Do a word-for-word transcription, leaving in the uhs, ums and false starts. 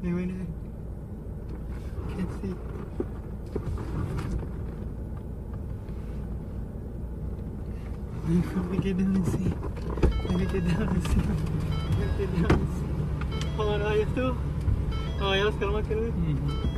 Hey, wait a minute. Can't see. Let me get down and see. Let me get down and see. Let me get down and see. Oh, no, ayos tuh. Oh, ayos kalau makin lu.